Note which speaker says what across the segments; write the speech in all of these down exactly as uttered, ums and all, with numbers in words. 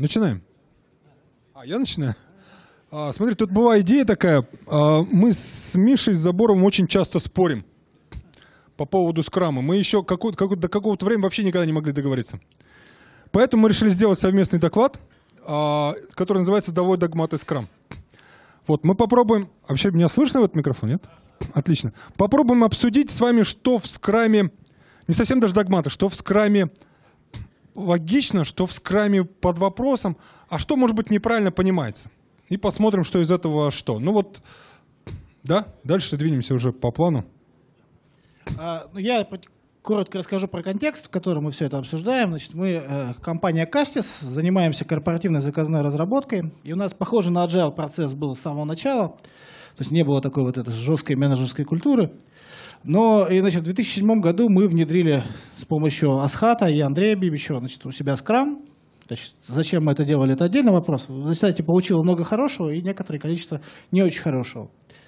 Speaker 1: Начинаем. А, я начинаю? А, смотри, тут была идея такая. А, мы с Мишей, с Заборовым очень часто спорим по поводу скрама. Мы еще какой-то, какой-то, до какого-то времени вообще никогда не могли договориться. Поэтому мы решили сделать совместный доклад, а, который называется «Долой догматы скрам». Вот, мы попробуем... Вообще, меня слышно в этот микрофон, нет? Отлично. Попробуем обсудить с вами, что в скраме... Не совсем даже догматы, что в скраме логично, что в скраме под вопросом, а что, может быть, неправильно понимается. И посмотрим, что из этого что. Ну вот, да, дальше двинемся уже по плану.
Speaker 2: А, ну, я коротко расскажу про контекст, в котором мы все это обсуждаем. Значит, мы, э, компания Castis, занимаемся корпоративной заказной разработкой. И у нас, похоже, на agile процесс был с самого начала. То есть не было такой вот этой жесткой менеджерской культуры. Но и, значит, в две тысячи седьмом году мы внедрили с помощью Асхата и Андрея Бибичева, значит, у себя Scrum. Значит, зачем мы это делали, это отдельный вопрос. В результате получило много хорошего и некоторое количество не очень хорошего.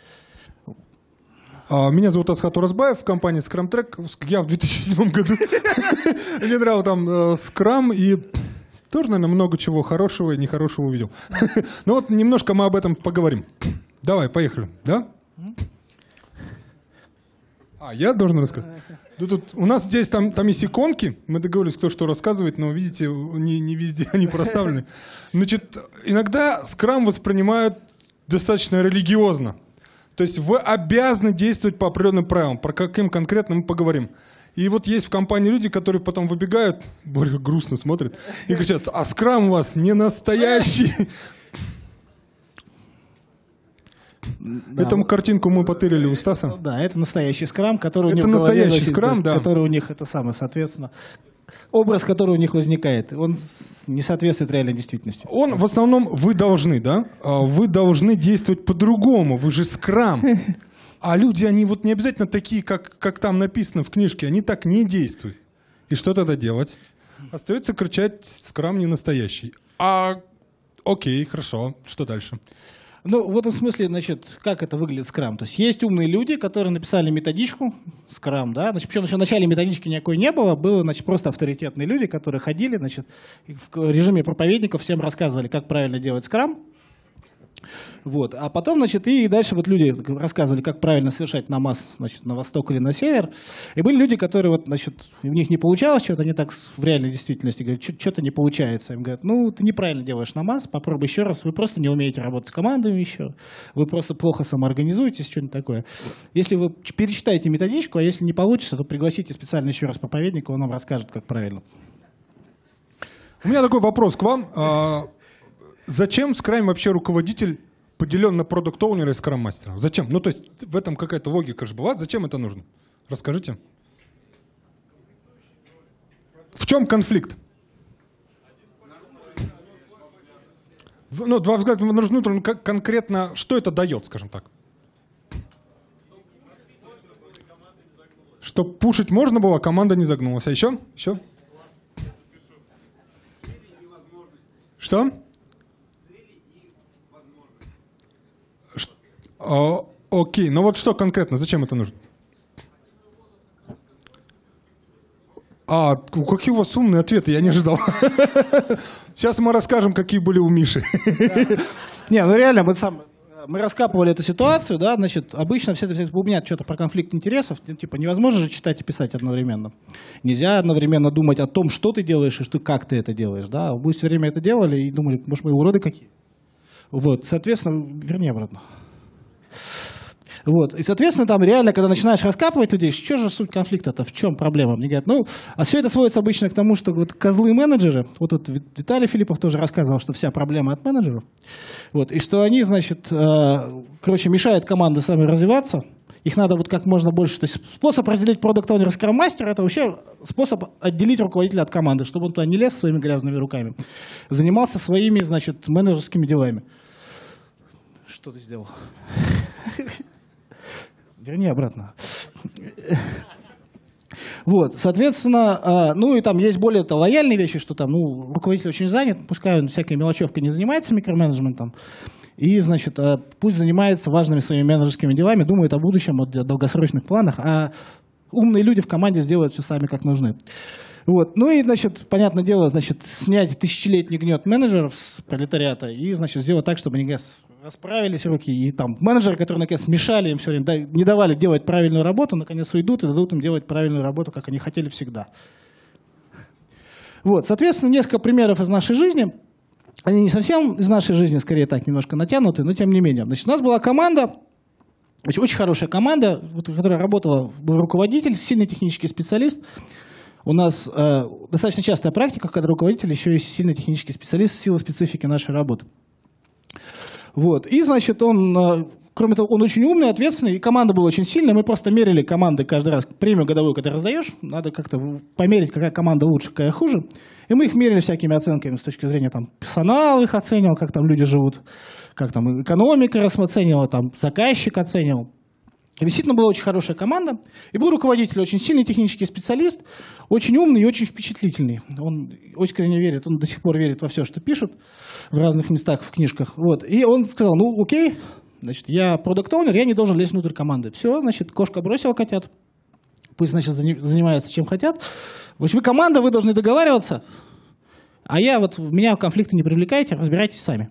Speaker 1: Меня зовут Асхат Уразбаев, в компании Scrum Track. Я в две тысячи седьмом году внедрял там Scrum и тоже, наверное, много чего хорошего и нехорошего увидел. Ну вот немножко мы об этом поговорим. Давай, поехали. Да? А, я должен рассказать? Ну, тут, у нас здесь там, там есть иконки, мы договорились, кто что рассказывает, но, видите, не, не везде они проставлены. Значит, иногда Scrum воспринимают достаточно религиозно. То есть вы обязаны действовать по определенным правилам, про каким конкретно мы поговорим. И вот есть в компании люди, которые потом выбегают, более грустно смотрят, и кричат, а Scrum у вас не настоящий. Да. Эту картинку мы потырили у Стаса.
Speaker 2: Да, это настоящий скрам, который
Speaker 1: это
Speaker 2: у них
Speaker 1: настоящий
Speaker 2: голове,
Speaker 1: скрам, да.
Speaker 2: Который у них, это самое, соответственно, образ, который у них возникает, он не соответствует реальной действительности.
Speaker 1: Он в основном, вы должны, да, вы должны действовать по-другому, вы же скрам. А люди, они вот не обязательно такие, как, как там написано в книжке, они так не действуют. И что тогда делать? Остается кричать, скрам не настоящий. А, окей, хорошо, что дальше?
Speaker 2: Ну, в этом смысле, значит, как это выглядит Scrum? То есть есть умные люди, которые написали методичку Scrum, да, значит, причем в начале методички никакой не было, было, значит, просто авторитетные люди, которые ходили, значит, в режиме проповедников всем рассказывали, как правильно делать Scrum. Вот. А потом, значит, и дальше вот люди рассказывали, как правильно совершать намаз, значит, на восток или на север. И были люди, которые, вот, значит, у них не получалось что-то, они так в реальной действительности говорят, что-то не получается. Им говорят, ну, ты неправильно делаешь намаз, попробуй еще раз, вы просто не умеете работать с командами еще, вы просто плохо самоорганизуетесь, что-нибудь такое. Если вы перечитаете методичку, а если не получится, то пригласите специально еще раз проповедника, он вам расскажет, как правильно.
Speaker 1: У меня такой вопрос к вам. Зачем в Scrum вообще руководитель поделен на продукт-оунера и скрам-мастера? Зачем? Ну, то есть в этом какая-то логика же бывает. Зачем это нужно? Расскажите. В чем конфликт? Ну, два взгляда внутренне, конкретно, что это дает, скажем так? Что пушить можно было, команда не загнулась. А еще? Еще? Что? О, окей, ну вот что конкретно, зачем это нужно? А, какие у вас умные ответы, я не ожидал. Сейчас мы расскажем, какие были у Миши.
Speaker 2: Не, ну реально, мы сам... Мы раскапывали эту ситуацию, да, значит, обычно все это бубнят что-то про конфликт интересов, типа невозможно же читать и писать одновременно. Нельзя одновременно думать о том, что ты делаешь и что, как ты это делаешь, да. Мы все время это делали и думали, может, мы уроды какие. Вот, соответственно, верни обратно. Вот. И, соответственно, там реально, когда начинаешь раскапывать людей, что же суть конфликта-то, в чем проблема? Мне говорят, ну, а все это сводится обычно к тому, что вот козлы-менеджеры, вот тут Виталий Филиппов тоже рассказывал, что вся проблема от менеджеров, вот, и что они, значит, э, короче, мешают команде сами развиваться, их надо вот как можно больше, то есть способ разделить продукт-оунера и скрам-мастера, это вообще способ отделить руководителя от команды, чтобы он туда не лез своими грязными руками, занимался своими, значит, менеджерскими делами. Что ты сделал? Верни обратно. Вот, соответственно, ну и там есть более лояльные вещи, что там, ну, руководитель очень занят, пускай он всякой мелочевкой не занимается микроменеджментом, и, значит, пусть занимается важными своими менеджерскими делами, думает о будущем, о долгосрочных планах, а умные люди в команде сделают все сами как нужны. Вот. Ну и, значит, понятное дело, значит, снять тысячелетний гнет менеджеров с пролетариата и, значит, сделать так, чтобы они, наконец, расправились руки. И там менеджеры, которые, наконец, мешали им все время, да, не давали делать правильную работу, наконец уйдут и дадут им делать правильную работу, как они хотели всегда. Вот. Соответственно, несколько примеров из нашей жизни. Они не совсем из нашей жизни, скорее так, немножко натянуты, но тем не менее. Значит, у нас была команда, очень хорошая команда, которая работала, был руководитель, сильный технический специалист. У нас э, достаточно частая практика, когда руководитель еще и сильный технический специалист в силу специфики нашей работы. Вот. И, значит, он, э, кроме того, он очень умный, ответственный, и команда была очень сильная. Мы просто мерили команды каждый раз. Премию годовую, когда раздаешь, надо как-то померить, какая команда лучше, какая хуже. И мы их мерили всякими оценками с точки зрения, там, персонал их оценивал, как там люди живут, как там экономика оценивала, там, заказчик оценивал. И действительно была очень хорошая команда. И был руководитель, очень сильный технический специалист, очень умный и очень впечатлительный. Он искренне верит, он до сих пор верит во все, что пишут в разных местах, в книжках. Вот. И он сказал, ну окей, значит, я продакт-оунер, я не должен лезть внутрь команды. Все, значит, кошка бросила котят. Пусть, значит, занимаются чем хотят. В общем, вы команда, вы должны договариваться. А я вот, меня в конфликты не привлекайте, разбирайтесь сами.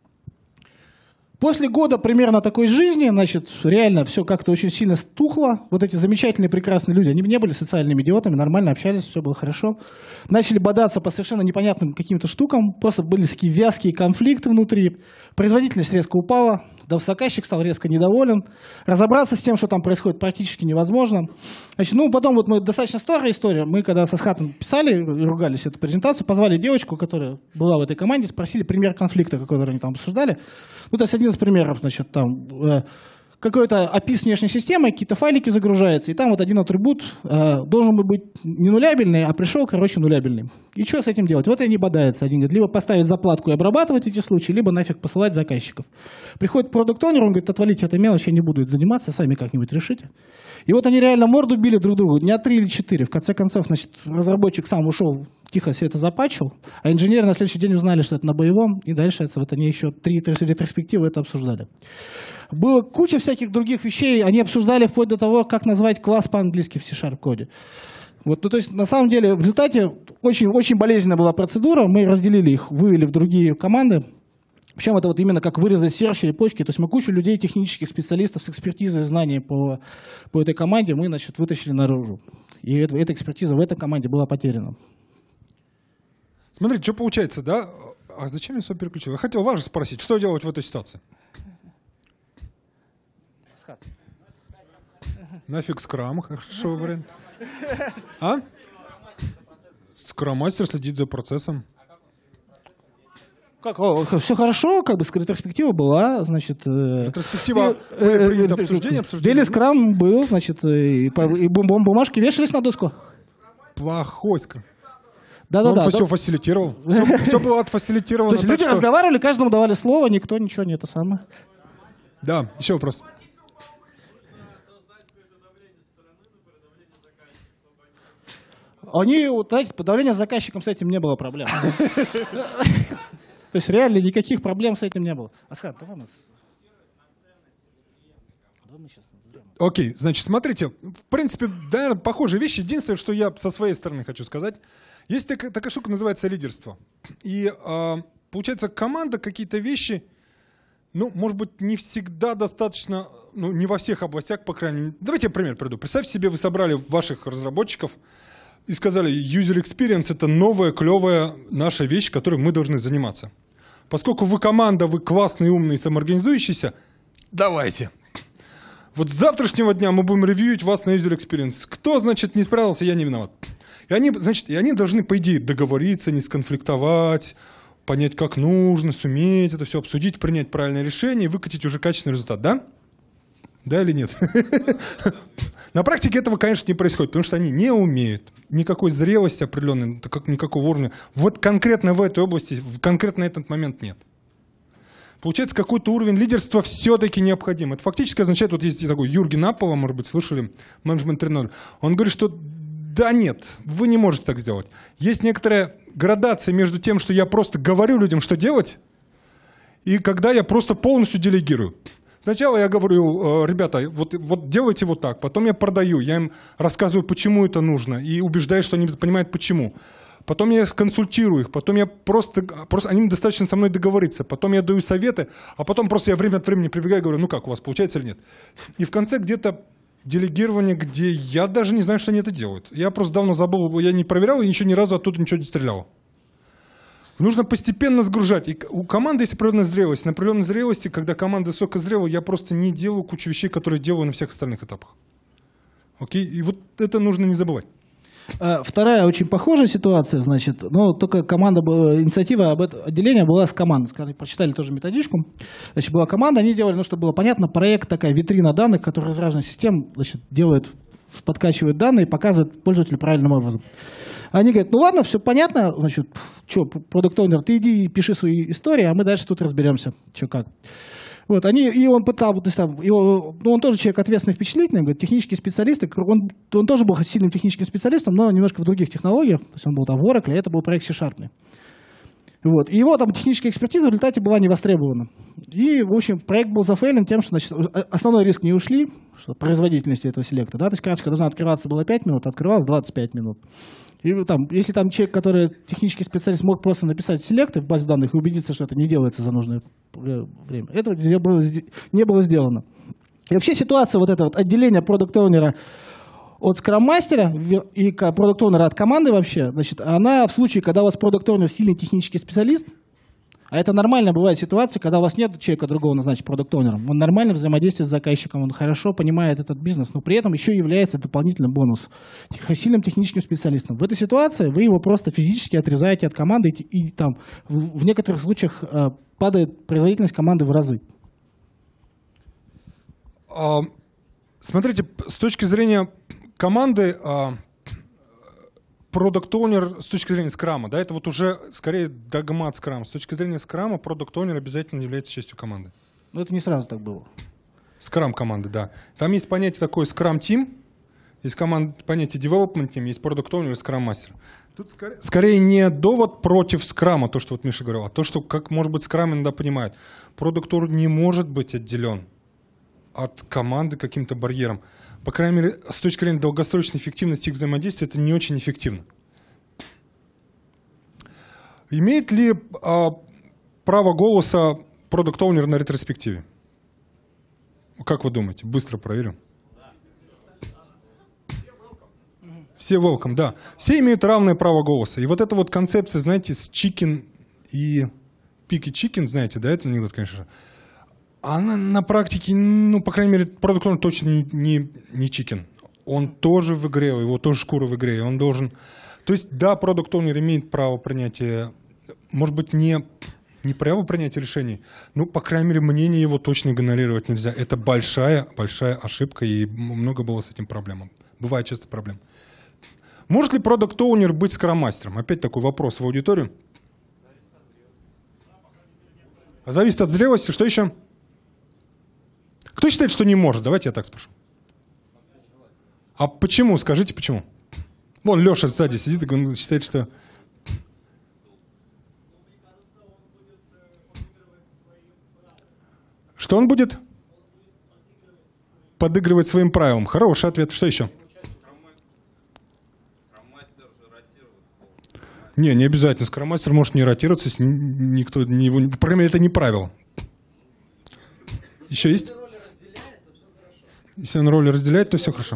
Speaker 2: После года примерно такой жизни, значит, реально все как-то очень сильно стухло. Вот эти замечательные, прекрасные люди, они не были социальными идиотами, нормально общались, все было хорошо. Начали бодаться по совершенно непонятным каким-то штукам. Просто были такие вязкие конфликты внутри. Производительность резко упала. Заказчик стал резко недоволен. Разобраться с тем, что там происходит, практически невозможно. Значит, ну, потом вот мы, достаточно старая история. Мы, когда со Асхатом писали, ругались эту презентацию, позвали девочку, которая была в этой команде, спросили пример конфликта, который они там обсуждали. Ну, то есть один из примеров, значит, там э, какой-то опис внешней системы, какие-то файлики загружаются, и там вот один атрибут э, должен быть не нулябельный, а пришел, короче, нулябельный. И что с этим делать? Вот и они бодаются. Они говорят, либо поставить заплатку и обрабатывать эти случаи, либо нафиг посылать заказчиков. Приходит продакт-оунер, он говорит, отвалите это мелочь, я не буду этим заниматься, сами как-нибудь решите. И вот они реально морду били друг другу, дня три или четыре. В конце концов, значит, разработчик сам ушел, тихо все это запатчил, а инженеры на следующий день узнали, что это на боевом, и дальше это, вот они еще три ретроспективы это обсуждали. Было куча всяких других вещей, они обсуждали вплоть до того, как назвать класс по-английски в C-Sharp коде. Вот, ну, то есть, на самом деле, в результате очень, очень болезненная была процедура, мы разделили их, вывели в другие команды. Причем это вот именно как вырезать серч или почки. То есть мы кучу людей, технических специалистов с экспертизой, знаний по, по этой команде мы, значит, вытащили наружу. И это, эта экспертиза в этой команде была потеряна.
Speaker 1: Смотрите, что получается, да? А зачем я сюда переключил? Я хотел вас же спросить, что делать в этой ситуации? Нафиг скрам, хорошо вариант. А? Скрам-мастер следит за процессом.
Speaker 2: Как, о, все хорошо, как бы ретроспектива была, значит...
Speaker 1: Ретроспектива, были приняты обсуждения, обсуждения.
Speaker 2: Дели скрам был, значит, и, и бумажки вешались на доску.
Speaker 1: Плохой скрам.
Speaker 2: Да, да, да.
Speaker 1: Он все фасилитировал. Все, все было отфасилитировано.
Speaker 2: То есть люди
Speaker 1: что...
Speaker 2: разговаривали, каждому давали слово, никто ничего не это самое.
Speaker 1: Да, еще вопрос.
Speaker 2: Они, знаете, подавление заказчиком с этим не было проблем. То есть реально никаких проблем с этим не было. Асхат, давай нас...
Speaker 1: Окей, значит, смотрите, в принципе, наверное, похожие вещи. Единственное, что я со своей стороны хочу сказать, есть такая, такая штука, называется лидерство. И э, получается, команда какие-то вещи, ну, может быть, не всегда достаточно, ну, не во всех областях, по крайней мере. Давайте я пример приведу. Представьте себе, вы собрали ваших разработчиков и сказали, user experience — это новая, клевая наша вещь, которой мы должны заниматься. Поскольку вы команда, вы классный, умный, самоорганизующийся, давайте. Вот с завтрашнего дня мы будем ревьюить вас на user experience. Кто, значит, не справился, я не виноват. И они, значит, и они должны, по идее, договориться, не сконфликтовать, понять, как нужно, суметь это все обсудить, принять правильное решение и выкатить уже качественный результат, да? Да или нет? На практике этого, конечно, не происходит, потому что они не умеют. Никакой зрелости определенной, никакого уровня. Вот конкретно в этой области, конкретно на этот момент нет. Получается, какой-то уровень лидерства все-таки необходим. Это фактически означает, вот есть такой Юрген Аппела, может быть, слышали, менеджмент три ноль. Он говорит, что да нет, вы не можете так сделать. Есть некоторая градация между тем, что я просто говорю людям, что делать, и когда я просто полностью делегирую. Сначала я говорю, ребята, вот, вот делайте вот так, потом я продаю, я им рассказываю, почему это нужно, и убеждаю, что они понимают, почему. Потом я консультирую их, потом я просто, просто они достаточно со мной договориться, потом я даю советы, а потом просто я время от времени прибегаю и говорю, ну как, у вас получается или нет. И в конце где-то делегирование, где я даже не знаю, что они это делают. Я просто давно забыл, я не проверял и еще ни разу оттуда ничего не стрелял. Нужно постепенно сгружать. И у команды есть определенная зрелость. На определенной зрелости, когда команда высокозрела, я просто не делаю кучу вещей, которые делаю на всех остальных этапах. Окей? И вот это нужно не забывать.
Speaker 2: Вторая очень похожая ситуация, значит, но только команда, была, инициатива об этом отделения была с командой. Прочитали тоже методичку. Значит, была команда, они делали, ну, чтобы было понятно, проект такая витрина данных, которая из разных систем, значит, делает, подкачивает данные и показывает пользователю правильным образом. Они говорят, ну ладно, все понятно, значит, что, продукт-оунер, ты иди и пиши свои истории, а мы дальше тут разберемся, что как. Вот, они, и он пытал, то есть, там, его, ну, он тоже человек ответственный, впечатлительный, говорит, технический специалист, он, он тоже был сильным техническим специалистом, но немножко в других технологиях, то есть он был там в Oracle, а это был проект C-Sharp. Вот, и его там техническая экспертиза в результате была не востребована. И, в общем, проект был зафейлен тем, что, значит, основной риск не ушли, что производительности этого селекта, да, то есть карточка должна открываться было пять минут, открывалась двадцать пять минут. И там, если там человек, который технический специалист, мог просто написать селекты в базе данных и убедиться, что это не делается за нужное время, этого не было сделано. И вообще ситуация вот это вот отделение продукт-оунера от скрам-мастера и продукт-оунера от команды вообще, значит, она в случае, когда у вас продукт-оунер сильный технический специалист, а это нормально бывает ситуация, когда у вас нет человека другого назначить продукт-оунером. Он нормально взаимодействует с заказчиком, он хорошо понимает этот бизнес, но при этом еще является дополнительным бонусом, сильным техническим специалистом. В этой ситуации вы его просто физически отрезаете от команды, и, и там в, в некоторых случаях э, падает производительность команды в разы.
Speaker 1: А, смотрите, с точки зрения команды, а, продукт-оунер с точки зрения скрама, да, это вот уже скорее догмат скрама. С точки зрения скрама продукт-оунер обязательно является частью команды.
Speaker 2: Но это не сразу так было.
Speaker 1: Скрам команды, да. Там есть понятие такое скрам-тим, есть команд, понятие development-тим, есть продукт-оунер и скрам-мастер. Тут скорее, скорее не довод против скрама, то, что вот Миша говорил, а то, что, как, может быть, скрам иногда понимают. Продукт-оунер не может быть отделен от команды каким-то барьером. По крайней мере, с точки зрения долгосрочной эффективности их взаимодействия, это не очень эффективно. Имеет ли а, право голоса продукт-оунер на ретроспективе? Как вы думаете? Быстро проверю. Все welcome, да. Все имеют равное право голоса. И вот эта вот концепция, знаете, с chicken и picky chicken, знаете, да, это анекдот, конечно же. Она на практике, ну, по крайней мере, продукт-оунер точно не, не, не chicken. Он тоже в игре, его тоже шкура в игре. Он должен... То есть, да, продукт-оунер имеет право принятия, может быть, не, не право принятия решений, но, по крайней мере, мнение его точно игнорировать нельзя. Это большая, большая ошибка, и много было с этим проблем. Бывает часто проблем. Может ли продукт-оунер быть скрам-мастером? Опять такой вопрос в аудиторию. Зависит от зрелости. Что еще? Кто считает, что не может? Давайте я так спрошу. А почему? Скажите, почему? Вон Леша сзади сидит, и он считает, что... Что он будет? Подыгрывать своим правилам. Хороший ответ. Что еще? Не, не обязательно. Скрам-мастер может не ротироваться, если никто не его... По крайней мере, это не правило. Еще есть? Если он роли разделяет, то все хорошо.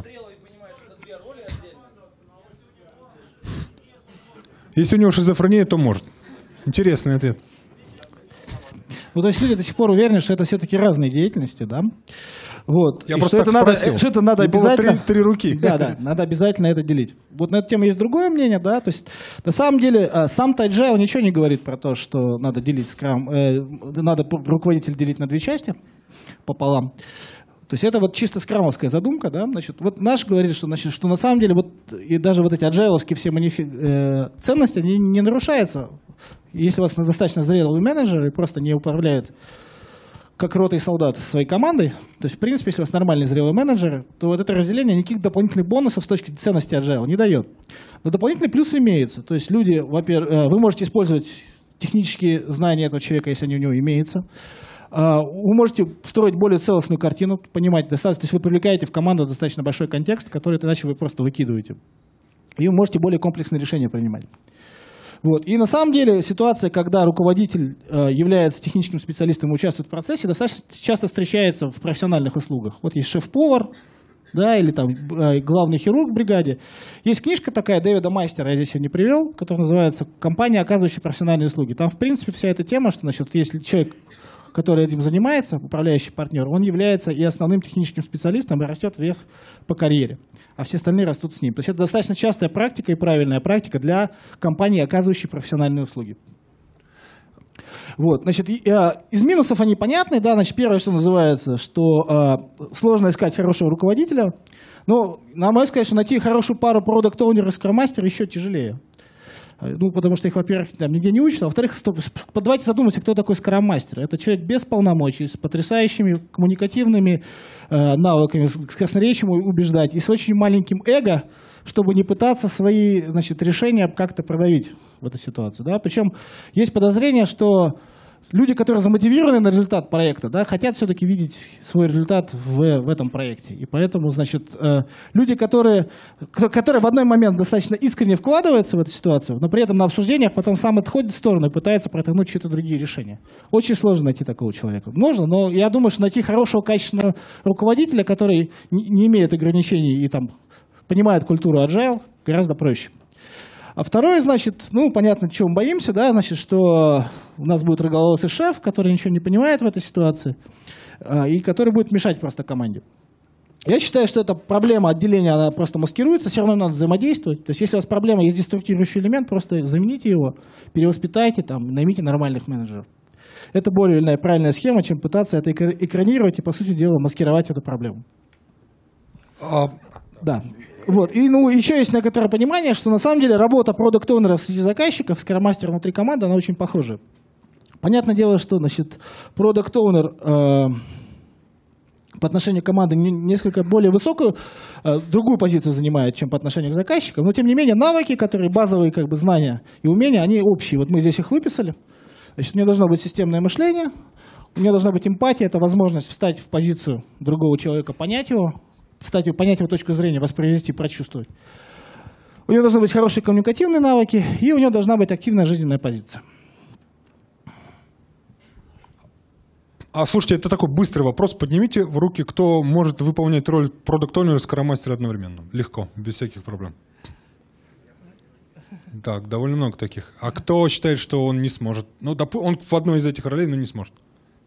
Speaker 1: Если у него шизофрения, то может. Интересный ответ.
Speaker 2: Ну, то есть люди до сих пор уверены, что это все-таки разные деятельности, да? Вот.
Speaker 1: Я
Speaker 2: и
Speaker 1: просто
Speaker 2: что
Speaker 1: так
Speaker 2: это
Speaker 1: спросил.
Speaker 2: Надо, что это надо
Speaker 1: И было
Speaker 2: обязательно...
Speaker 1: три, три руки.
Speaker 2: Да, да, надо обязательно это делить. Вот на эту тему есть другое мнение, да, то есть на самом деле сам-то Agile ничего не говорит про то, что надо делить скрам, э, надо руководитель делить на две части пополам. То есть это вот чисто скрамовская задумка, да, значит, вот наш говорит, что, значит, что на самом деле вот и даже вот эти аджайловские все манифи... э, ценности, они не нарушаются, если у вас достаточно зрелый менеджер и просто не управляет как рота и солдат своей командой, то есть в принципе, если у вас нормальный зрелый менеджер, то вот это разделение никаких дополнительных бонусов с точки ценности agile не дает. Но дополнительный плюс имеется, то есть люди, во-первых, вы можете использовать технические знания этого человека, если они у него имеются. вы можете строить более целостную картину, понимать, достаточно, то есть вы привлекаете в команду достаточно большой контекст, который иначе вы просто выкидываете. И вы можете более комплексные решения принимать. Вот. И на самом деле ситуация, когда руководитель э, является техническим специалистом и участвует в процессе, достаточно часто встречается в профессиональных услугах. Вот есть шеф-повар, да, или там э, главный хирург в бригаде. Есть книжка такая Дэвида Майстера, я здесь ее не привел, которая называется «Компания, оказывающая профессиональные услуги». Там, в принципе, вся эта тема, что, значит, если человек, который этим занимается, управляющий партнер, он является и основным техническим специалистом и растет вверх по карьере, а все остальные растут с ним. То есть это достаточно частая практика и правильная практика для компании, оказывающей профессиональные услуги. Вот, значит, из минусов они понятны, да, значит, первое, что называется, что э, сложно искать хорошего руководителя, но, на мой взгляд, что найти хорошую пару продакт-оунера и скрам-мастера еще тяжелее. Ну, потому что их, во-первых, там нигде не учат, а во-вторых, давайте задумаемся, кто такой скрам-мастер. Это человек без полномочий, с потрясающими коммуникативными э, навыками, с красноречием убеждать и с очень маленьким эго, чтобы не пытаться свои, значит, решения как-то продавить в этой ситуации. Да? Причем есть подозрение, что люди, которые замотивированы на результат проекта, да, хотят все-таки видеть свой результат в, в этом проекте. И поэтому, значит, э, люди, которые, которые в одной момент достаточно искренне вкладываются в эту ситуацию, но при этом на обсуждениях потом сам отходит в сторону и пытается протянуть чьи-то другие решения. Очень сложно найти такого человека. Можно, но я думаю, что найти хорошего, качественного руководителя, который не, не имеет ограничений и там понимает культуру agile, гораздо проще. А второе, значит, ну, понятно, чего мы боимся, да, значит, что у нас будет рыжеголосый шеф, который ничего не понимает в этой ситуации, и который будет мешать просто команде. Я считаю, что эта проблема отделения, она просто маскируется, все равно надо взаимодействовать. То есть, если у вас проблема, есть деструктирующий элемент, просто замените его, перевоспитайте, там, наймите нормальных менеджеров. Это более правильная схема, чем пытаться это экранировать и, по сути дела, маскировать эту проблему.
Speaker 1: А...
Speaker 2: Да. Вот. И ну, еще есть некоторое понимание, что на самом деле работа продакт-оунеров среди заказчиков, скрам-мастера внутри команды, она очень похожа. Понятное дело, что значит, продакт-оунер э, по отношению к команде несколько более высокую, э, другую позицию занимает, чем по отношению к заказчикам, но тем не менее навыки, которые базовые как бы, знания и умения, они общие. Вот мы здесь их выписали. Значит, у меня должно быть системное мышление, у меня должна быть эмпатия, это возможность встать в позицию другого человека, понять его, кстати, понять его точку зрения, воспроизвести, прочувствовать. У него должны быть хорошие коммуникативные навыки, и у него должна быть активная жизненная позиция.
Speaker 1: А слушайте, это такой быстрый вопрос. Поднимите в руки, кто может выполнять роль продакт-оунера и скрам-мастера без Легко, без всяких проблем. Так, довольно много таких. А кто считает, что он не сможет? Ну, он в одной из этих ролей, но не сможет.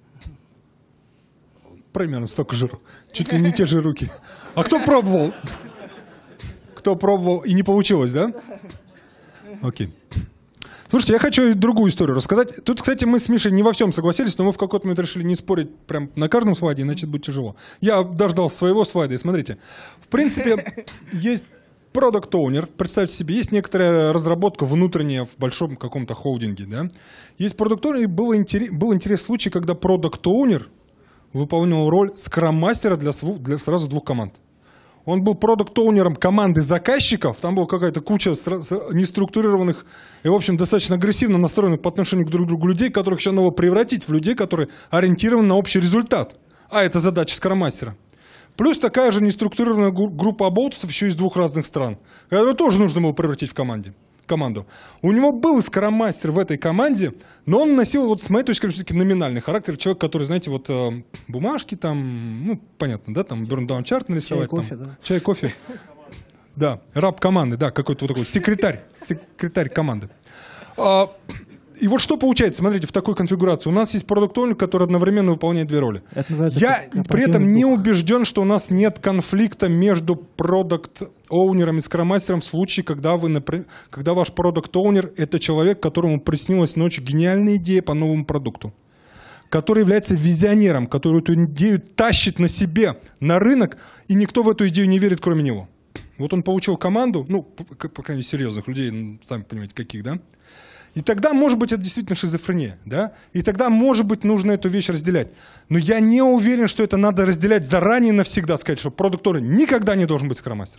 Speaker 1: Примерно столько же. Чуть ли не те же руки. А кто пробовал? Кто пробовал и не получилось, да? Окей. Слушайте, я хочу другую историю рассказать. Тут, кстати, мы с Мишей не во всем согласились, но мы в какой-то момент решили не спорить прям на каждом слайде, иначе будет тяжело. Я дождался своего слайда, и смотрите. В принципе, есть продакт-оунер. Представьте себе, есть некоторая разработка внутренняя в большом каком-то холдинге. Да? Есть продакт-оунер, и был интерес, был интересный случай, когда продакт-оунер выполнял роль скрам-мастера для, для сразу двух команд. Он был продакт-оунером команды заказчиков, там была какая-то куча неструктурированных и, в общем, достаточно агрессивно настроенных по отношению к друг другу людей, которых еще надо превратить в людей, которые ориентированы на общий результат. А это задача скрам-мастера. Плюс такая же неструктурированная группа оболтусов еще из двух разных стран, которую тоже нужно было превратить в команде. команду. У него был скрам-мастер в этой команде, но он носил, вот с моей точки зрения, все-таки номинальный характер. Человек, который, знаете, вот э, бумажки там, ну, понятно, да, там, burn-down-чарт нарисовать. Чай, кофе, там, да. Чай, кофе. Да, раб команды, да, какой-то вот такой секретарь, секретарь команды. А, и вот что получается, смотрите, в такой конфигурации. У нас есть продакт-оунер, который одновременно выполняет две роли. Я при этом не убежден, что у нас нет конфликта между продакт-оунером и скрам-мастером в случае, когда, вы, например, когда ваш продакт-оунер – это человек, которому приснилась ночью гениальная идея по новому продукту, который является визионером, который эту идею тащит на себе на рынок, и никто в эту идею не верит, кроме него. Вот он получил команду, ну, по, по крайней мере, серьезных людей, сами понимаете, каких, да? И тогда, может быть, это действительно шизофрения, да? И тогда, может быть, нужно эту вещь разделять. Но я не уверен, что это надо разделять заранее навсегда, сказать, что продакт-оунер никогда не должен быть скрам-мастером.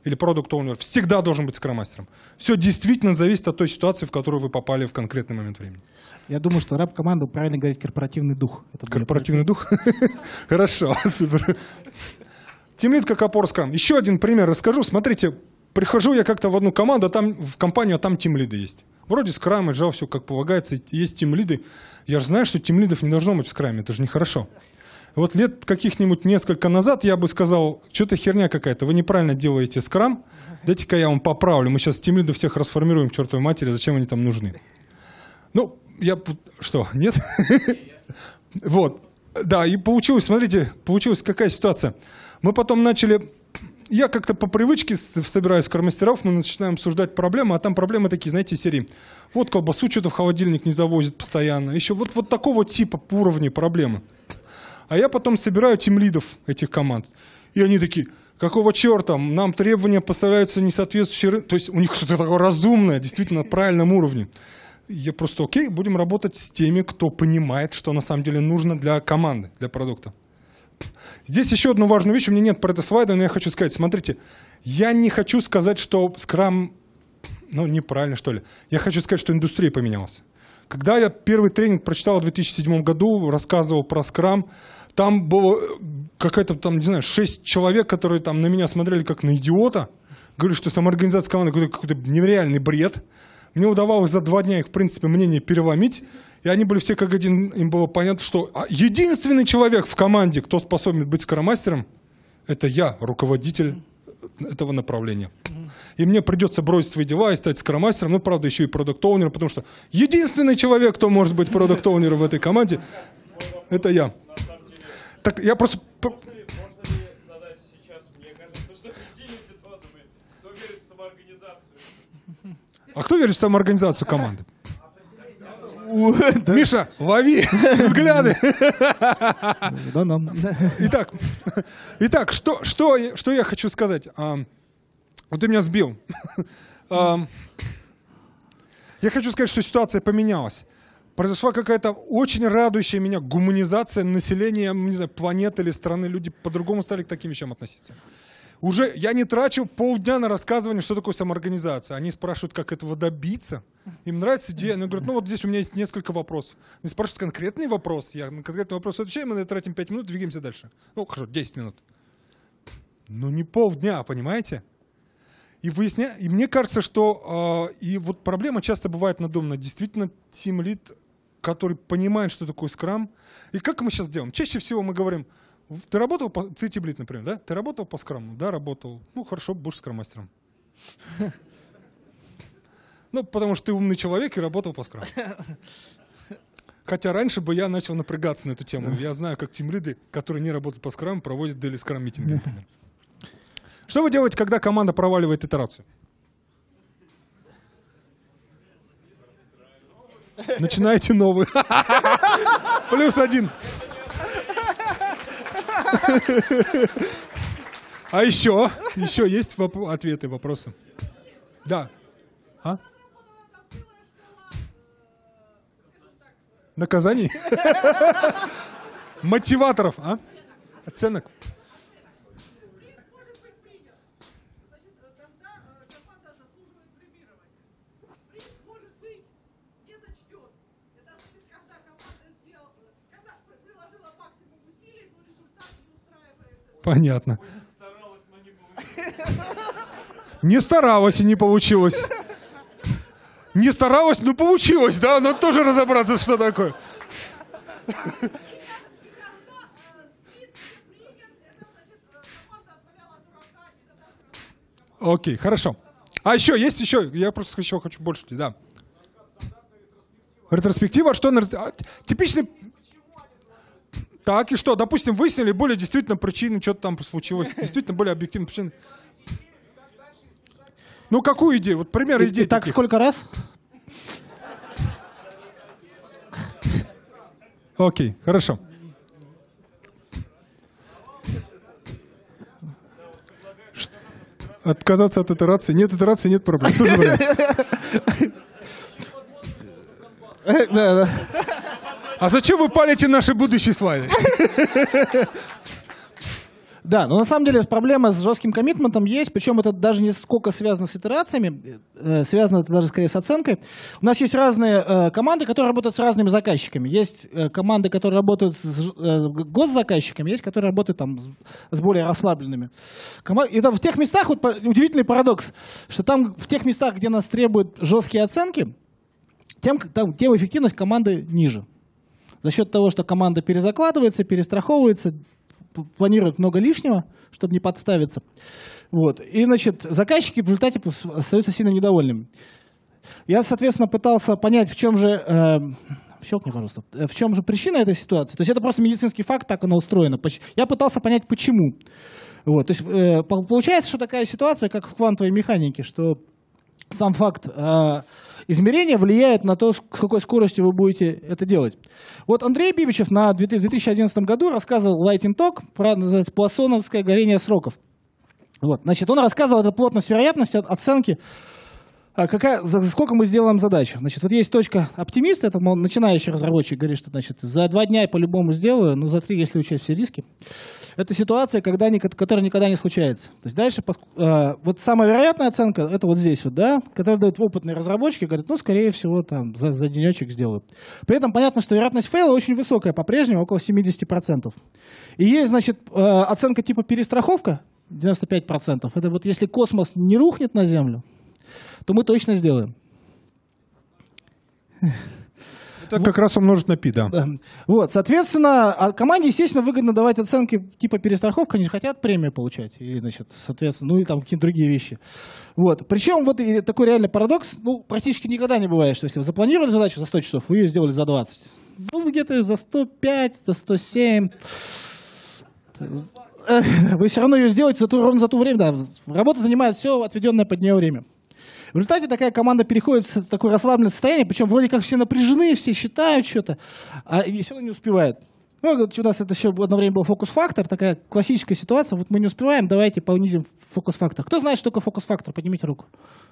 Speaker 1: или продукт-оунер всегда должен быть скрам-мастером. Все действительно зависит от той ситуации, в которую вы попали в конкретный момент времени.
Speaker 2: Я думаю, что рэп-команда, правильно говорить, корпоративный дух. Это
Speaker 1: корпоративный дух? Хорошо, супер. Тимлид как опора скрам. Еще один пример расскажу. Смотрите, прихожу я как-то в одну команду, а там, в компанию, а там тимлиды есть. Вроде скрам, agile, все как полагается, есть тимлиды. Я же знаю, что тимлидов не должно быть в скраме, это же нехорошо. Вот лет каких-нибудь несколько назад я бы сказал, что-то херня какая-то, вы неправильно делаете скрам, дайте-ка я вам поправлю, мы сейчас тимлидов всех расформируем к чертовой матери, зачем они там нужны. Ну, я... Что, нет? Вот. Да, и получилось, смотрите, получилась какая ситуация. Мы потом начали... Я как-то по привычке собираю скрам-мастеров, мы начинаем обсуждать проблемы, а там проблемы такие, знаете, серии. Вот колбасу что-то в холодильник не завозят постоянно. Еще вот, вот такого типа уровня проблемы. А я потом собираю тимлидов этих команд. И они такие, какого черта, нам требования поставляются несоответствующие... То есть у них что-то такое разумное, действительно на правильном уровне. Я просто, окей, будем работать с теми, кто понимает, что на самом деле нужно для команды, для продукта. Здесь еще одну важную вещь, у меня нет про это слайда, но я хочу сказать, смотрите, я не хочу сказать, что скрам, ну неправильно что ли, я хочу сказать, что индустрия поменялась. Когда я первый тренинг прочитал в две тысячи седьмом году, рассказывал про скрам, там было какая-то, там, не знаю, шесть человек, которые там на меня смотрели как на идиота, говорили, что самоорганизация команды какой-то, какой-то нереальный бред. Мне удавалось за два дня их, в принципе, мнение переломить. И они были все как один, им было понятно, что единственный человек в команде, кто способен быть скрам-мастером, это я, руководитель этого направления. И мне придется бросить свои дела и стать скрам-мастером, ну, правда, еще и продукт-оунером, потому что единственный человек, кто может быть продукт-оунером в этой команде, это я. Так, я просто... А кто верит в самоорганизацию команды? Миша, лови взгляды. Итак, итак что, что, что я хочу сказать? А, вот ты меня сбил. А, я хочу сказать, что ситуация поменялась. Произошла какая-то очень радующая меня гуманизация населения, не знаю, планеты или страны. Люди по-другому стали к таким вещам относиться. Уже я не трачу полдня на рассказывание, что такое самоорганизация. Они спрашивают, как этого добиться. Им нравится идея. Они говорят, ну вот здесь у меня есть несколько вопросов. Они спрашивают конкретный вопрос. Я на конкретный вопрос отвечаю, мы тратим пять минут, двигаемся дальше. Ну, хорошо, десять минут. Ну, не полдня, понимаете? И, выясня... и мне кажется, что э, и вот проблема часто бывает надуманная. Действительно, тимлид, который понимает, что такое скрам. И как мы сейчас делаем? Чаще всего мы говорим, ты работал, по... ты тимлид, например, да? Ты работал по скраму? Да, работал. Ну, хорошо, будешь скрам-мастером. Ну, потому что ты умный человек и работал по скраму. Хотя раньше бы я начал напрягаться на эту тему. Я знаю, как тимлиды, которые не работают по скраму, проводят дейли скрам-митинги, например. Что вы делаете, когда команда проваливает итерацию? Начинаете новый. Плюс один. А еще, еще есть воп- ответы, вопросы? Да. А? Наказаний? Мотиваторов, а? Оценок? Понятно. Не старалась и не получилось. Не старалась, но получилось, да? Надо тоже разобраться, что такое. Окей, хорошо. А еще, есть еще? Я просто еще хочу больше, да. Ретроспектива, что? Типичный... Так, и что? Допустим, выяснили более действительно причины, что-то там случилось. Действительно более объективные причины. Ну, какую идею? Вот пример
Speaker 2: и,
Speaker 1: идей.
Speaker 2: И так таких. Сколько раз?
Speaker 1: Окей, хорошо. Отказаться от итерации. Нет итерации, нет проблем. Тоже вариант. А зачем вы палите наши будущие слайды?
Speaker 2: Да, но на самом деле проблема с жестким коммитментом есть, причем это даже не сколько связано с итерациями, э, связано это даже скорее с оценкой. У нас есть разные э, команды, которые работают с разными заказчиками. Есть э, команды, которые работают с э, госзаказчиками, есть, которые работают там, с, с более расслабленными. Кома... И там, в тех местах, вот, удивительный парадокс, что там в тех местах, где нас требуют жесткие оценки, тем, там, тем эффективность команды ниже. За счет того, что команда перезакладывается, перестраховывается, планирует много лишнего, чтобы не подставиться. Вот. И, значит, заказчики в результате остаются сильно недовольными. Я, соответственно, пытался понять, в чем же, э, щелкни, пожалуйста, в чем же причина этой ситуации. То есть это просто медицинский факт, так оно устроено. Я пытался понять, почему. Вот. То есть э, получается, что такая ситуация, как в квантовой механике, что сам факт э, измерения влияет на то, с какой скоростью вы будете это делать. Вот Андрей Бибичев на в две тысячи одиннадцатом году рассказывал Lightning Talk про, называется, Пуассоновское горение сроков. Вот, значит, он рассказывал эту плотность вероятности оценки, а какая, за сколько мы сделаем задачу. Значит, вот есть точка оптимиста, это мол, начинающий разработчик говорит, что значит, за два дня я по-любому сделаю, но за три, если учесть все риски. Это ситуация, когда, которая никогда не случается. То есть дальше, э, вот самая вероятная оценка, это вот здесь вот, да, которую дают опытные разработчики, говорят, ну, скорее всего, там, за, за денечек сделаю. При этом понятно, что вероятность фейла очень высокая, по-прежнему, около семьдесят процентов. И есть, значит, э, оценка типа перестраховка, девяносто пять процентов. Это вот если космос не рухнет на Землю, то мы точно сделаем.
Speaker 1: Это как раз умножить на пи, да.
Speaker 2: Вот, соответственно, команде, естественно, выгодно давать оценки типа перестраховка, они же хотят премию получать, или, значит, соответственно, ну и там какие-то другие вещи. Вот. Причем вот и такой реальный парадокс, ну, практически никогда не бывает, что если вы запланировали задачу за сто часов, вы ее сделали за двадцать. Ну, где-то за сто пять, за сто семь. Вы все равно ее сделаете за ту, ровно за то время, да. Работа занимает все отведенное под нее время. В результате такая команда переходит в такое расслабленное состояние, причем вроде как все напряжены, все считают что-то, а все равно не успевают. Ну, у нас это еще одно время был фокус-фактор, такая классическая ситуация. Вот мы не успеваем, давайте понизим фокус-фактор. Кто знает, что такое фокус-фактор? Поднимите руку.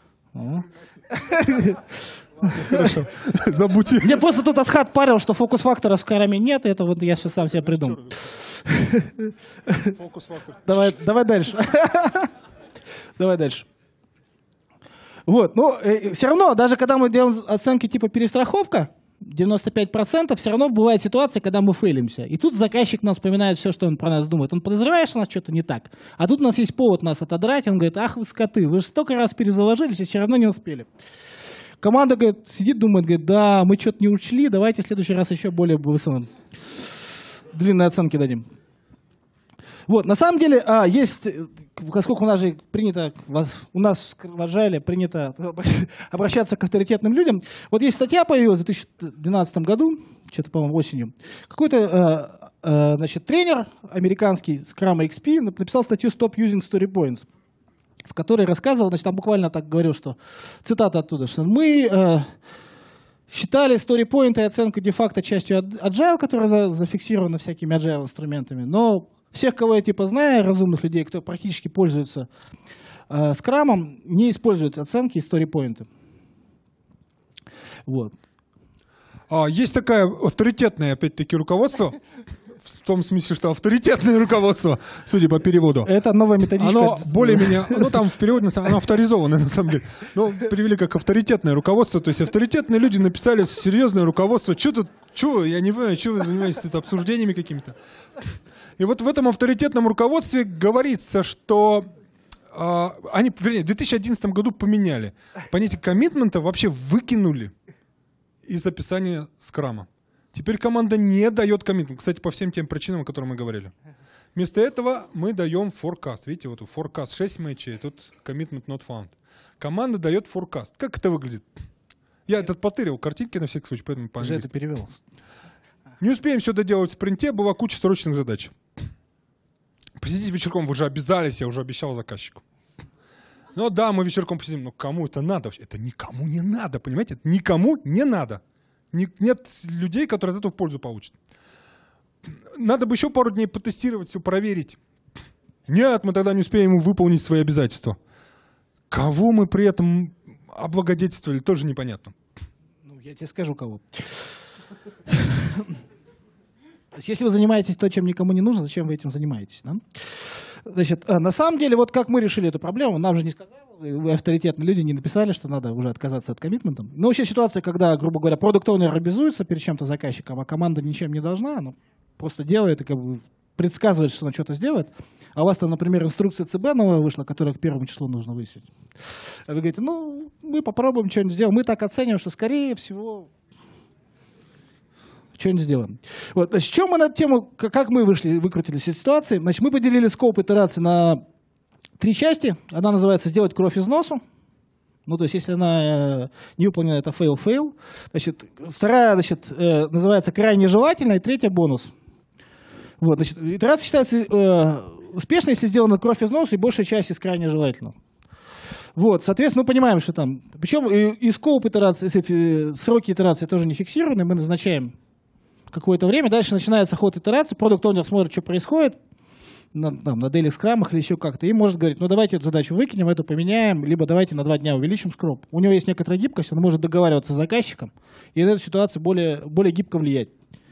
Speaker 1: Хорошо, забудьте.
Speaker 2: Мне просто тут Асхат парил, что фокус-фактора с карами нет, это вот я все сам себе придумал.
Speaker 1: Фокус-фактор.
Speaker 2: Давай, давай дальше. Давай дальше. Вот, но э, все равно, даже когда мы делаем оценки типа перестраховка, девяносто пять процентов, все равно бывает ситуация, когда мы фейлимся. И тут заказчик нас вспоминает все, что он про нас думает. Он подозревает, что у нас что-то не так. А тут у нас есть повод нас отодрать, он говорит, ах вы скоты, вы же столько раз перезаложились и все равно не успели. Команда, говорит, сидит, думает, говорит, да, мы что-то не учли, давайте в следующий раз еще более высокие длинные оценки дадим. Вот, на самом деле, а, есть, поскольку у нас же принято, у нас в Agile принято обращаться к авторитетным людям, вот есть статья появилась в две тысячи двенадцатом году, что-то, по-моему, осенью. Какой-то, а, а, значит, тренер американский, Scrum икс пи, написал статью «Stop using story points», в которой рассказывал, значит, там буквально так говорил, что, цитата оттуда, что мы а, считали story-point и оценку де-факто частью Agile, которая за, зафиксирована всякими Agile инструментами, но всех, кого я типа знаю, разумных людей, кто практически пользуется э, скрамом, не используют оценки и story-поинты. Вот.
Speaker 1: А, есть такое авторитетное, опять-таки, руководство, в том смысле, что авторитетное руководство, судя по переводу.
Speaker 2: Это новая методичка.
Speaker 1: Оно более-менее, ну там в переводе, оно авторизованное на самом деле. Но перевели как авторитетное руководство, то есть авторитетные люди написали серьезное руководство. Что тут, что, я не понимаю, что вы занимаетесь тут обсуждениями какими-то. И вот в этом авторитетном руководстве говорится, что э, они, вернее, в две тысячи одиннадцатом году поменяли. Понятие коммитмента вообще выкинули из описания скрама. Теперь команда не дает коммитмент. Кстати, по всем тем причинам, о которых мы говорили. Вместо этого мы даем forecast. Видите, вот forecast шесть матчей, тут commitment not found. Команда дает forecast. Как это выглядит? Я этот потырил картинки на всякий случай, поэтому по-английски.
Speaker 2: Ты это перевел.
Speaker 1: Не успеем все доделать в спринте, была куча срочных задач. Посидите вечерком, вы уже обязались, я уже обещал заказчику. Ну да, мы вечерком посидим, но кому это надо вообще? Это никому не надо, понимаете? Это никому не надо. Нет людей, которые от этого пользу получат. Надо бы еще пару дней потестировать, все проверить. Нет, мы тогда не успеем выполнить свои обязательства. Кого мы при этом облагодетельствовали, тоже непонятно.
Speaker 2: Ну, я тебе скажу, кого. То есть, если вы занимаетесь то, чем никому не нужно, зачем вы этим занимаетесь? Да? Значит, на самом деле, вот как мы решили эту проблему, нам же не сказали, вы авторитетные люди не написали, что надо уже отказаться от коммитмента. Но вообще ситуация, когда, грубо говоря, продукт-оунер обязуется перед чем-то заказчиком, а команда ничем не должна, она просто делает и как бы предсказывает, что она что-то сделает. А у вас там, например, инструкция ЦБ новая вышла, которую к первому числу нужно высветить. А вы говорите, ну, мы попробуем что-нибудь сделать. Мы так оцениваем, что, скорее всего, что-нибудь сделаем. Вот. Значит, чем мы на эту тему, как мы вышли, выкрутились из ситуации? Значит, мы поделили скоп итерации на три части. Одна называется «Сделать кровь из носу». Ну, то есть, если она не выполнена, это fail-fail. Значит, вторая, значит, называется «Крайне желательно», и третья «Бонус». Вот, значит, итерация считается э, успешной, если сделана кровь из носу, и большая часть из крайне желательно. Вот, соответственно, мы понимаем, что там... Причем и, и скоп итерации, сроки итерации тоже не фиксированы. Мы назначаем какое-то время. Дальше начинается ход итерации. Продукт-оунер смотрит, что происходит на, там, на daily скрамах или еще как-то. И может говорить, ну давайте эту задачу выкинем, эту поменяем, либо давайте на два дня увеличим скоп. У него есть некоторая гибкость, он может договариваться с заказчиком и на эту ситуацию более, более гибко влиять.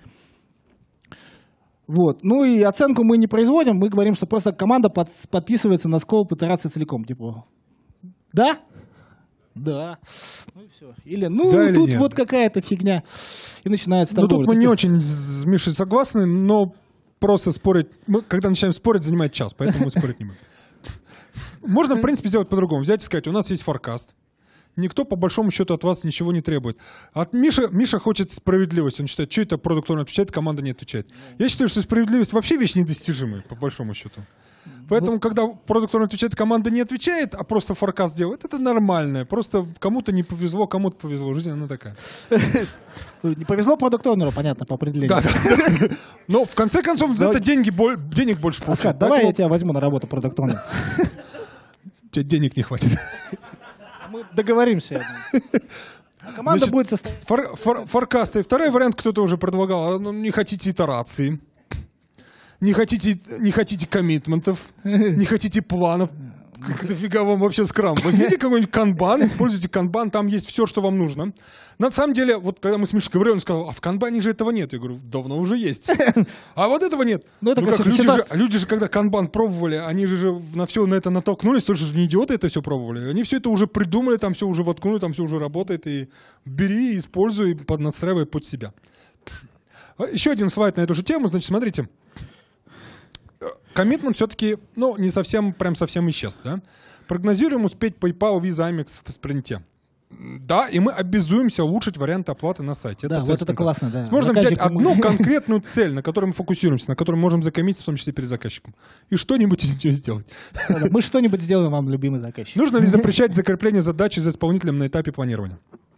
Speaker 2: Вот. Ну и оценку мы не производим, мы говорим, что просто команда под, подписывается на скоп итерации целиком. Типа, да? Да. Ну и все. Или, ну,
Speaker 1: да,
Speaker 2: тут
Speaker 1: или
Speaker 2: вот какая-то фигня. И начинается
Speaker 1: торговля. Ну, тут мы не
Speaker 2: есть...
Speaker 1: очень с Мишей согласны, но просто спорить... Мы, когда начинаем спорить, занимает час, поэтому мы спорить не будем. Можно, в принципе, сделать по-другому. Взять и сказать, у нас есть форкаст. Никто, по большому счету, от вас ничего не требует. От Миша, Миша хочет справедливости. Он считает, что это продукт-оунер отвечает, команда не отвечает. Я считаю, что справедливость вообще вещь недостижимая, по большому счету. Поэтому, вот. Когда продукт-оунер отвечает, команда не отвечает, а просто форкаст делает, это нормально. Просто кому-то не повезло, кому-то повезло. Жизнь она такая.
Speaker 2: Не повезло продукт-оунеру, понятно, по определению. Да,
Speaker 1: да. Но, в конце концов, за это деньги, денег больше получают.
Speaker 2: Давай я тебя возьму на работу продукт-оунера.
Speaker 1: Тебе денег не хватит.
Speaker 2: Мы договоримся. А команда Значит, будет состоять...
Speaker 1: Фор, фор, форкасты. Второй вариант кто-то уже предлагал. Ну, не хотите итерации, не хотите, не хотите коммитментов, не хотите планов. Дофига вам вообще скрам. Возьмите какой-нибудь канбан, используйте канбан, там есть все, что вам нужно. На самом деле, вот когда мы с Мишей говорили, он сказал, а в канбане же этого нет. Я говорю, давно уже есть. А вот этого нет. Ну, ну как, люди, всегда... же, люди же, когда канбан пробовали, они же, же на все на это натолкнулись, тоже же не идиоты это все пробовали. Они все это уже придумали, там все уже воткнули, там все уже работает. И бери, используй, поднастраивай под себя. Еще один слайд на эту же тему. Значит, смотрите. Коммитмент все-таки, ну, не совсем, прям совсем исчез, да? Прогнозируем успеть PayPal, Visa, Amex в спринте. Да, и мы обязуемся улучшить варианты оплаты на сайте.
Speaker 2: Да, это вот это классно, да.
Speaker 1: Можно взять одну конкретную цель, на которой мы фокусируемся, на которой мы можем закоммититься, в том числе перед заказчиком, и что-нибудь из нее сделать.
Speaker 2: Мы что-нибудь сделаем вам, любимый заказчик.
Speaker 1: Нужно ли запрещать закрепление задачи за исполнителем на этапе планирования?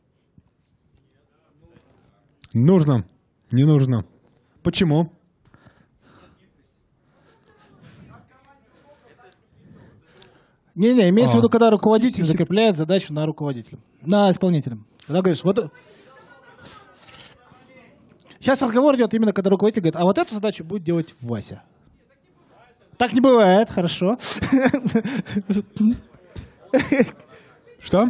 Speaker 1: Нужно. Не нужно. Почему?
Speaker 2: Не-не, имеется а. в виду, когда руководитель закрепляет задачу на руководителя, на исполнителя. Когда говоришь, вот... Сейчас разговор идет именно, когда руководитель говорит, а вот эту задачу будет делать Вася. Так не бывает, хорошо.
Speaker 1: Что?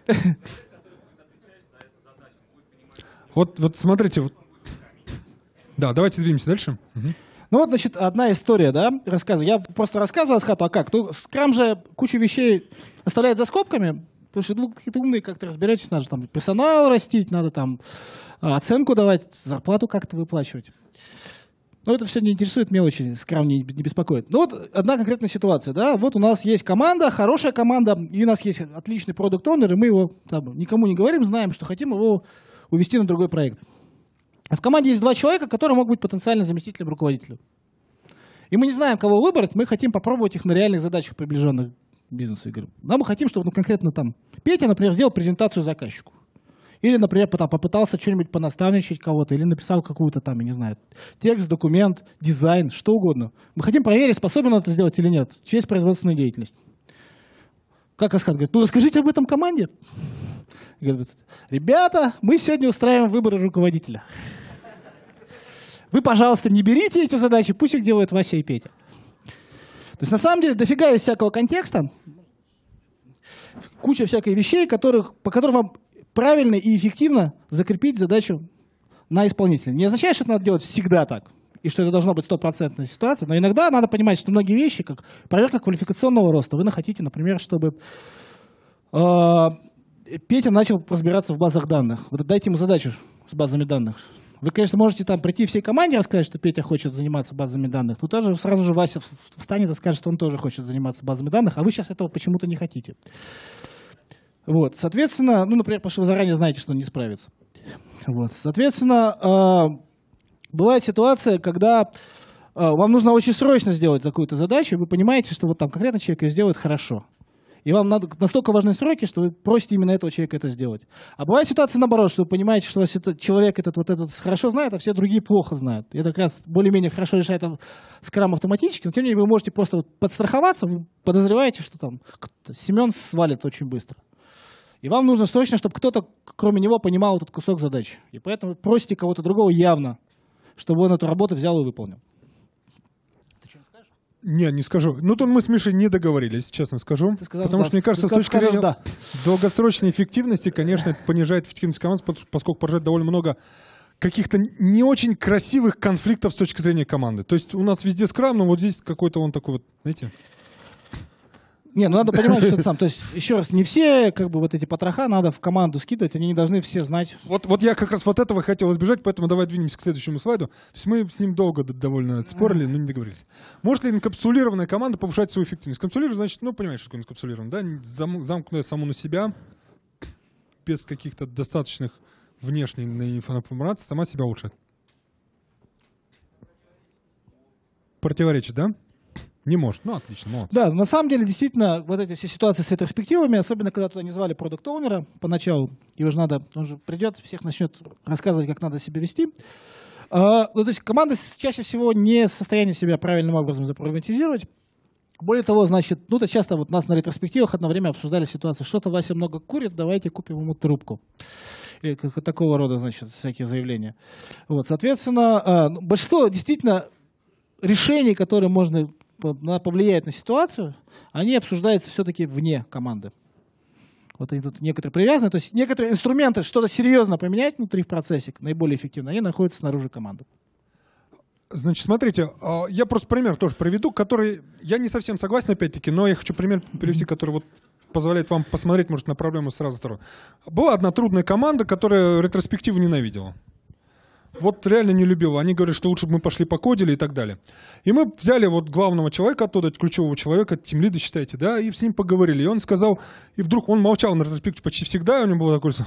Speaker 1: Вот, вот смотрите. Вот. Да, давайте двинемся дальше. Угу.
Speaker 2: Ну вот, значит, одна история, да, рассказываю. Я просто рассказывал Асхату, а как? Ну, Скрам же кучу вещей оставляет за скобками, потому что ну, какие-то умные как-то разбираетесь, надо же там персонал растить, надо там оценку давать, зарплату как-то выплачивать. Но это все не интересует, мелочи, Скрам не, не беспокоит. Ну вот одна конкретная ситуация, да, вот у нас есть команда, хорошая команда, и у нас есть отличный продукт-оунер, и мы его там, никому не говорим, знаем, что хотим его увести на другой проект. А в команде есть два человека, которые могут быть потенциально заместителем руководителя. И мы не знаем, кого выбрать, мы хотим попробовать их на реальных задачах, приближенных к бизнесу. Нам мы хотим, чтобы ну, конкретно там Петя, например, сделал презентацию заказчику. Или, например, там, попытался что-нибудь понаставничать кого-то, или написал какую-то там, я не знаю, текст, документ, дизайн, что угодно. Мы хотим проверить, способен он это сделать или нет, через производственную деятельность. Как Асхат говорит, ну расскажите об этом команде. Говорит, ребята, мы сегодня устраиваем выборы руководителя. Вы, пожалуйста, не берите эти задачи, пусть их делают Вася и Петя. То есть, на самом деле, дофига из всякого контекста, куча всяких вещей, которых, по которым вам правильно и эффективно закрепить задачу на исполнителя. Не означает, что это надо делать всегда так. и что это должна быть стопроцентная ситуация. Но иногда надо понимать, что многие вещи, как проверка квалификационного роста, вы хотите, например, чтобы э, Петя начал разбираться в базах данных. Вот дайте ему задачу с базами данных. Вы, конечно, можете там прийти всей команде и рассказать, что Петя хочет заниматься базами данных. Тут тоже сразу же Вася встанет и скажет, что он тоже хочет заниматься базами данных, а вы сейчас этого почему-то не хотите. Вот, соответственно, ну, например, потому что вы заранее знаете, что он не справится. Вот, соответственно, э, бывает ситуация, когда э, вам нужно очень срочно сделать какую-то задачу, и вы понимаете, что вот там конкретно человек ее сделает хорошо. И вам надо настолько важны сроки, что вы просите именно этого человека это сделать. А бывает ситуация наоборот, что вы понимаете, что вас этот человек этот вот этот хорошо знает, а все другие плохо знают. И это как раз более-менее хорошо решает скрам автоматически, но тем не менее вы можете просто вот подстраховаться, вы подозреваете, что там Семен свалит очень быстро. И вам нужно срочно, чтобы кто-то, кроме него, понимал этот кусок задачи. И поэтому просите кого-то другого явно, чтобы он эту работу взял и выполнил.
Speaker 1: Не, не скажу. Ну, тут мы с Мишей не договорились, честно скажу.
Speaker 2: Ты сказал,
Speaker 1: потому
Speaker 2: да.
Speaker 1: что, мне кажется,
Speaker 2: Ты
Speaker 1: с точки
Speaker 2: скажешь,
Speaker 1: зрения
Speaker 2: да.
Speaker 1: долгосрочной эффективности, конечно, это понижает эффективность команд, поскольку поражает довольно много каких-то не очень красивых конфликтов с точки зрения команды. То есть у нас везде скрам, но вот здесь какой-то он такой вот, знаете...
Speaker 2: Не, ну надо понимать, что это сам. То есть, еще раз, не все как бы вот эти потроха надо в команду скидывать, они не должны все знать.
Speaker 1: Вот, вот я как раз вот этого хотел избежать, поэтому давай двинемся к следующему слайду. То есть мы с ним долго довольно спорили, но не договорились. Может ли инкапсулированная команда повышать свою эффективность? Капсулировать, значит, ну, понимаешь, что такое инкапсулирован, да? Зам, замкнутая саму на себя, без каких-то достаточных внешней информации, сама себя улучшает. Противоречит, да? Не может. Ну, отлично, молодцы.
Speaker 2: Да, на самом деле, действительно, вот эти все ситуации с ретроспективами, особенно когда туда не звали продукт-оунера поначалу, его же надо, он же придет, всех начнет рассказывать, как надо себя вести. А, ну, то есть команда чаще всего не в состоянии себя правильным образом запрограмматизировать. Более того, значит, ну, то часто вот нас на ретроспективах одно время обсуждали ситуацию, что-то Вася много курит, давайте купим ему трубку. Или такого рода, значит, всякие заявления. Вот, соответственно, большинство действительно решений, которые можно повлияет на ситуацию, они обсуждаются все-таки вне команды. Вот они тут некоторые привязаны. То есть некоторые инструменты, что-то серьезно поменять внутри в процессе, наиболее эффективно, они находятся снаружи команды.
Speaker 1: Значит, смотрите, я просто пример тоже приведу, который, я не совсем согласен, опять-таки, но я хочу пример привести, который вот позволяет вам посмотреть, может, на проблему с разных сторон. Была одна трудная команда, которая ретроспективу ненавидела. Вот реально не любил. Они говорят, что лучше бы мы пошли покодили и так далее. И мы взяли вот главного человека оттуда, ключевого человека, тимлида, считайте, да, и с ним поговорили. И он сказал, и вдруг он молчал на ретроспективе почти всегда, и у него было такое лицо.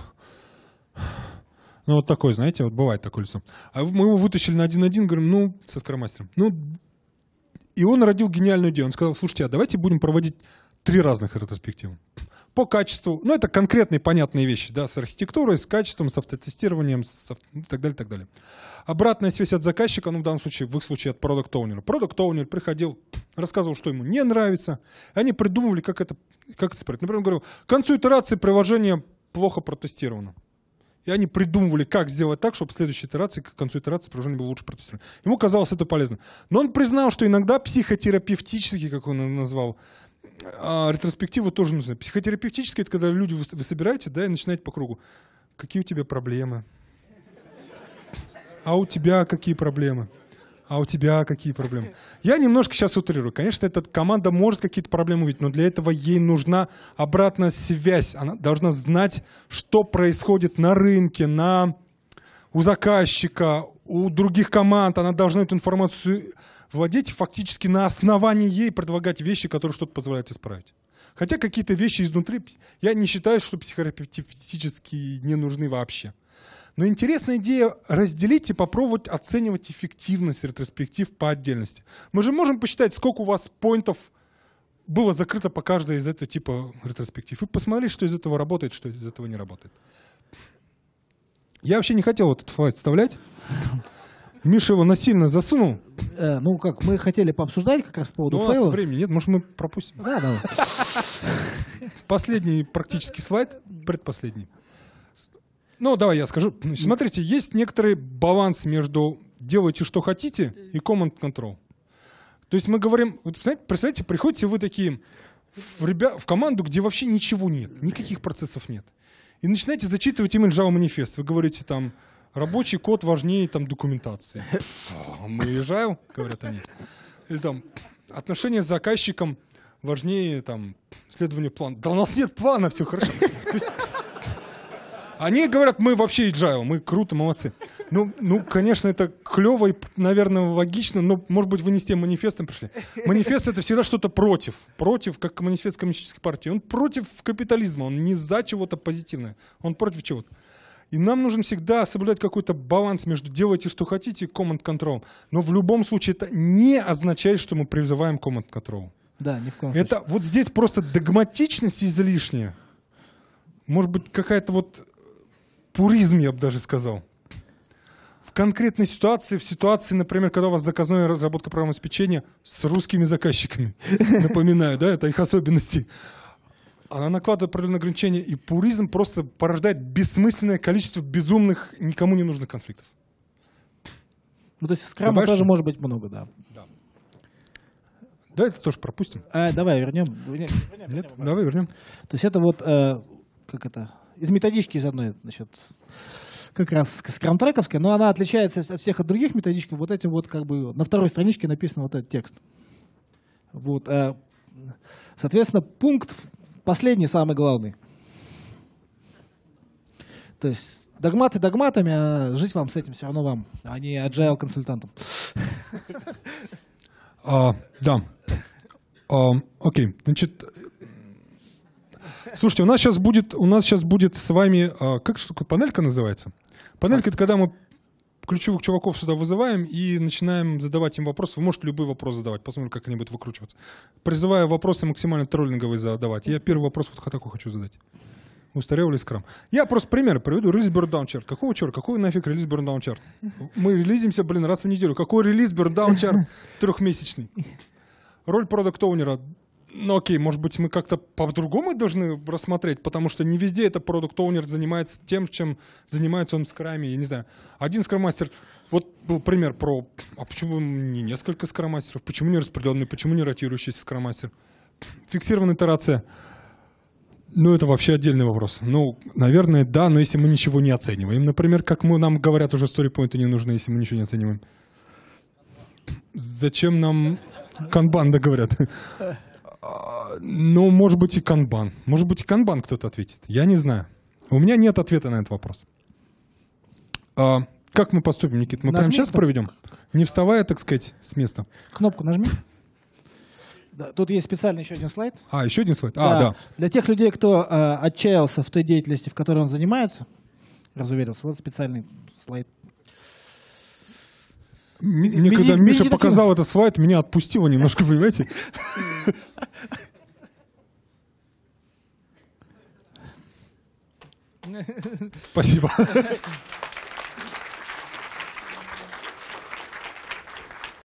Speaker 1: Ну вот такое, знаете, вот бывает такое лицо. А мы его вытащили на один-один, говорим, ну, со скромастером. Ну, и он родил гениальную идею. Он сказал, слушайте, а давайте будем проводить три разных ретроспектива. По качеству, ну это конкретные понятные вещи, да, с архитектурой, с качеством, с автотестированием, с авто... и так далее, так далее. Обратная связь от заказчика, ну в данном случае, в их случае от продакт-оунера. Продакт-оунер приходил, рассказывал, что ему не нравится, и они придумывали, как это, как это исправить. Например, он говорил, к концу итерации приложение плохо протестировано. И они придумывали, как сделать так, чтобы в следующей итерации, к концу итерации приложение было лучше протестировано. Ему казалось это полезно. Но он признал, что иногда психотерапевтически, как он назвал, а ретроспективы тоже нужны. Психотерапевтическая — это когда люди вы, вы собираете, да, и начинаете по кругу. Какие у тебя проблемы? А у тебя какие проблемы? А у тебя какие проблемы? Я немножко сейчас утрирую. Конечно, эта команда может какие-то проблемы увидеть, но для этого ей нужна обратная связь. Она должна знать, что происходит на рынке, на... у заказчика, у других команд. Она должна эту информацию владеть фактически на основании ей, предлагать вещи, которые что-то позволяют исправить. Хотя какие-то вещи изнутри, я не считаю, что психотерапевтически не нужны вообще. Но интересная идея разделить и попробовать оценивать эффективность ретроспектив по отдельности. Мы же можем посчитать, сколько у вас поинтов было закрыто по каждой из этого типа ретроспектив. И посмотреть, что из этого работает, что из этого не работает. Я вообще не хотел этот слайд вставлять. Миша его насильно засунул.
Speaker 2: Э, ну как, мы хотели пообсуждать как раз по поводу
Speaker 1: Но у нас
Speaker 2: фейлов.
Speaker 1: времени нет, может мы пропустим.
Speaker 2: Да, давай.
Speaker 1: Последний практически слайд, предпоследний. Ну, давай я скажу. Смотрите, есть некоторый баланс между делайте, что хотите, и command control. То есть мы говорим, вот, представляете, приходите вы такие в, ребя, в команду, где вообще ничего нет, никаких процессов нет. И начинаете зачитывать именно Java манифест. Вы говорите там, Рабочий код важнее там документации. Мы уезжаем, говорят они. Или там отношения с заказчиком важнее там следования плана. Да у нас нет плана, все хорошо. То есть, они говорят, мы вообще agile, мы круто, молодцы. Ну, ну, конечно, это клево и, наверное, логично, но, может быть, вы не с тем манифестом пришли. Манифест — это всегда что-то против. Против, как манифест коммунистической партии. Он против капитализма, он не за чего-то позитивное, он против чего-то. И нам нужно всегда соблюдать какой-то баланс между делайте, что хотите, и command control. Но в любом случае это не означает, что мы призываем command control.
Speaker 2: Да, ни в коем случае.
Speaker 1: Это вот здесь просто догматичность излишняя. Может быть, какая-то вот пуризм, я бы даже сказал. В конкретной ситуации, в ситуации, например, когда у вас заказная разработка программного обеспечения с русскими заказчиками, напоминаю, да, это их особенности, она накладывает определенные ограничения, и пуризм просто порождает бессмысленное количество безумных, никому не нужных конфликтов.
Speaker 2: Ну, то есть скрама тоже может быть много, да.
Speaker 1: Да. Да, это тоже пропустим.
Speaker 2: А, давай вернем. вернем, вернем
Speaker 1: Нет,
Speaker 2: вернем,
Speaker 1: давай вернем.
Speaker 2: То есть это вот, э, как это, из методички из одной, значит, как раз скрам-трековская, но она отличается от всех от других методичек. Вот этим вот, как бы, на второй страничке написан вот этот текст. Вот, э, соответственно, пункт последний, самый главный. То есть догматы догматами, а жить вам с этим все равно вам, а не agile-консультантам.
Speaker 1: А, да. А, окей. Значит, слушайте, у нас сейчас будет, у нас сейчас будет с вами, а, как что такое, панелька называется? Панелька — это когда мы ключевых чуваков сюда вызываем и начинаем задавать им вопросы. Вы можете любой вопрос задавать, посмотрим, как они будут выкручиваться. Призываю вопросы максимально троллинговые задавать. Я первый вопрос вот такой хочу задать. Устарел ли скрам? Я просто пример приведу. Релиз burn-down chart. Какого черта? Какой нафиг релиз burn-down chart? Мы релизимся, блин, раз в неделю. Какой релиз burn-down chart трехмесячный? Роль продакт-оунера. Ну окей, может быть, мы как-то по-другому должны рассмотреть, потому что не везде это продакт-оунер занимается тем, чем занимается он в скраме. Я не знаю. Один скрам-мастер. Вот был пример про, а почему не несколько скрам-мастеров? Почему не распределенный? Почему не ротирующийся скрам-мастер? Фиксированная итерация. Ну, это вообще отдельный вопрос. Ну, наверное, да, но если мы ничего не оцениваем. Например, как мы, нам говорят, уже сторипоинты не нужны, если мы ничего не оцениваем. Зачем нам канбан, да, говорят? Ну, может быть, и канбан. Может быть, и канбан кто-то ответит. Я не знаю. У меня нет ответа на этот вопрос. А, как мы поступим, Никита? Мы
Speaker 2: Нажми
Speaker 1: прямо сейчас
Speaker 2: кнопку.
Speaker 1: проведем? Не вставая, так сказать, с места.
Speaker 2: Кнопку нажми. Да, тут есть специальный еще один слайд.
Speaker 1: А, еще один слайд? А, да.
Speaker 2: Для тех людей, кто э, отчаялся в той деятельности, в которой он занимается, разуверился, вот специальный слайд.
Speaker 1: М- Мне
Speaker 2: Меди-
Speaker 1: когда Миша
Speaker 2: медитативно.
Speaker 1: показал этот слайд, меня отпустило немножко, понимаете? Спасибо.